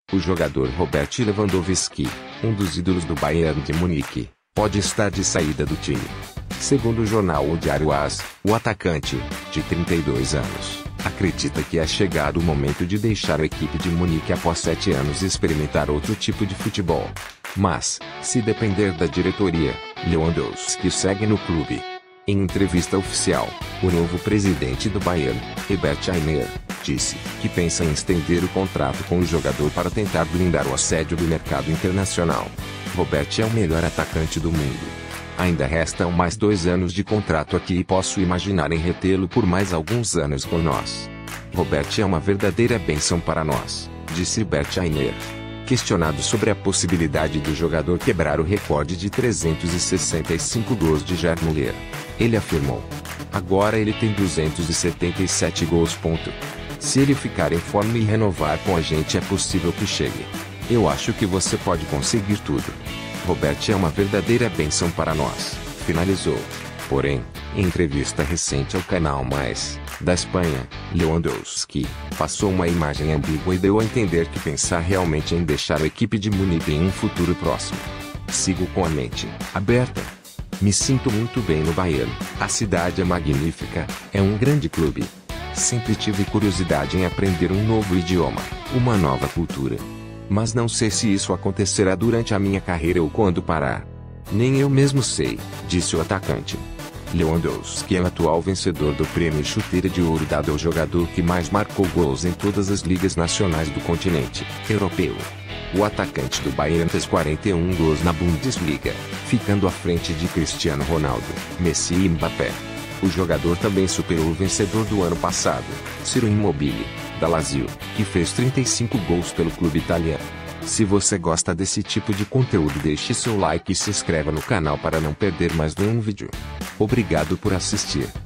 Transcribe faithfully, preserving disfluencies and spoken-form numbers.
O jogador Robert Lewandowski, um dos ídolos do Bayern de Munique, pode estar de saída do time. Segundo o jornal O Diário AS, o atacante, de trinta e dois anos, acredita que é chegado o momento de deixar a equipe de Munique após sete anos e experimentar outro tipo de futebol. Mas, se depender da diretoria, Lewandowski segue no clube. Em entrevista oficial, o novo presidente do Bayern, Herbert Hainer, disse que pensa em estender o contrato com o jogador para tentar blindar o assédio do mercado internacional. Robert é o melhor atacante do mundo. Ainda restam mais dois anos de contrato aqui e posso imaginar em retê-lo por mais alguns anos com nós. Robert é uma verdadeira bênção para nós, disse Herbert Hainer. Questionado sobre a possibilidade do jogador quebrar o recorde de trezentos e sessenta e cinco gols de Gerd Müller, ele afirmou: agora ele tem duzentos e setenta e sete gols. Ponto. Se ele ficar em forma e renovar com a gente é possível que chegue. Eu acho que você pode conseguir tudo. Robert é uma verdadeira bênção para nós, finalizou. Porém, em entrevista recente ao canal Mais, da Espanha, Lewandowski passou uma imagem ambígua e deu a entender que pensa realmente em deixar a equipe de Munique em um futuro próximo. Sigo com a mente aberta. Me sinto muito bem no Bayern, a cidade é magnífica, é um grande clube. Sempre tive curiosidade em aprender um novo idioma, uma nova cultura. Mas não sei se isso acontecerá durante a minha carreira ou quando parar. Nem eu mesmo sei, disse o atacante. Lewandowski é o atual vencedor do prêmio Chuteira de Ouro dado ao jogador que mais marcou gols em todas as ligas nacionais do continente europeu. O atacante do Bayern fez quarenta e um gols na Bundesliga, ficando à frente de Cristiano Ronaldo, Messi e Mbappé. O jogador também superou o vencedor do ano passado, Ciro Immobile, da Lazio, que fez trinta e cinco gols pelo clube italiano. Se você gosta desse tipo de conteúdo, deixe seu like e se inscreva no canal para não perder mais nenhum vídeo. Obrigado por assistir.